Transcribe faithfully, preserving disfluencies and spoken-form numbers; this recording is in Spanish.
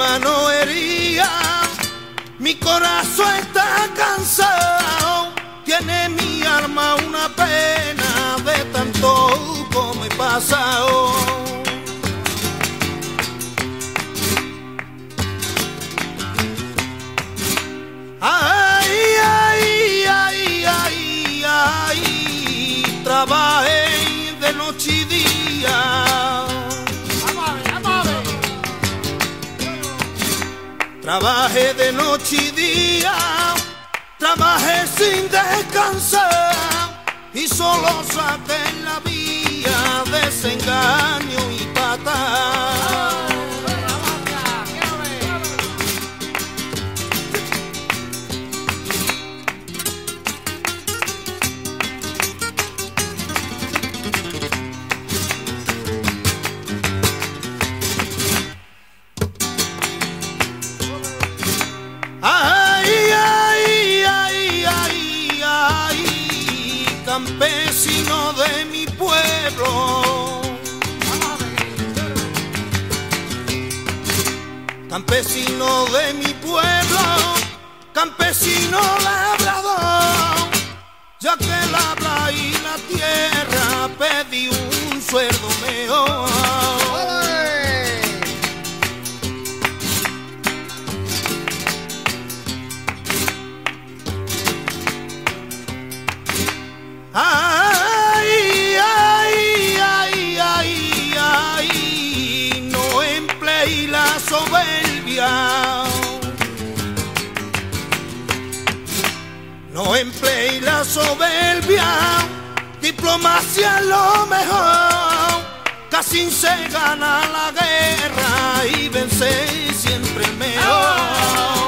mano herida, mi corazón está cansado, tiene mi alma una pena de tanto como he pasado. Ay, ay, ay, ay, ay, trabajé de noche y día. Trabajé de noche y día, trabajé sin descansar y solo saqué en la vía desengaño y patada. Campesino de mi pueblo, campesino de mi pueblo, campesino labrador, ya que labra y la tierra pedí un sueldo mejor. Ay, ay, ay, ay, ay, no empleé la soberbia, no empleé la soberbia, diplomacia es lo mejor, casi se gana la guerra y vencer siempre mejor.